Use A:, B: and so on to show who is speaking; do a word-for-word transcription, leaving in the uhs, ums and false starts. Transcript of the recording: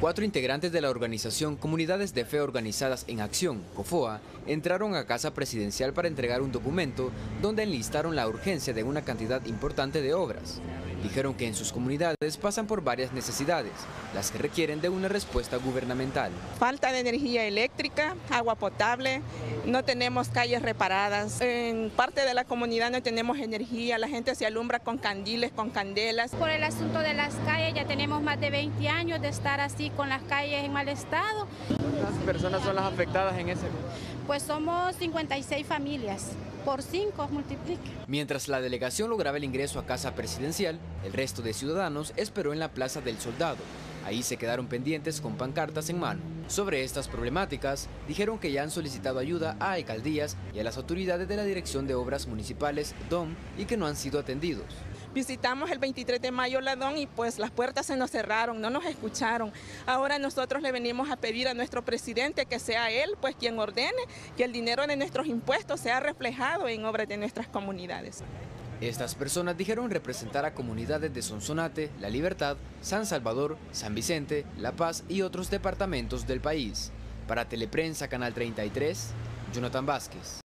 A: Cuatro integrantes de la organización Comunidades de Fe Organizadas en Acción, COFOA, entraron a Casa Presidencial para entregar un documento donde enlistaron la urgencia de una cantidad importante de obras. Dijeron que en sus comunidades pasan por varias necesidades, las que requieren de una respuesta gubernamental.
B: Falta de energía eléctrica, agua potable, no tenemos calles reparadas. En parte de la comunidad no tenemos energía, la gente se alumbra con candiles, con candelas.
C: Por el asunto de las calles, ya tenemos más de veinte años de estar así con las calles en mal estado.
D: ¿Cuántas personas son las afectadas en ese?
C: Pues somos cincuenta y seis familias, por cinco multiplique.
A: Mientras la delegación lograba el ingreso a Casa Presidencial, el resto de ciudadanos esperó en la Plaza del Soldado. Ahí se quedaron pendientes con pancartas en mano. Sobre estas problemáticas, dijeron que ya han solicitado ayuda a alcaldías y a las autoridades de la Dirección de Obras Municipales, D O M, y que no han sido atendidos.
B: Visitamos el veintitrés de mayo la D O M y pues las puertas se nos cerraron, no nos escucharon. Ahora nosotros le venimos a pedir a nuestro presidente que sea él pues quien ordene que el dinero de nuestros impuestos sea reflejado en obras de nuestras comunidades.
A: Estas personas dijeron representar a comunidades de Sonsonate, La Libertad, San Salvador, San Vicente, La Paz y otros departamentos del país. Para Teleprensa Canal treinta y tres, Jonathan Vázquez.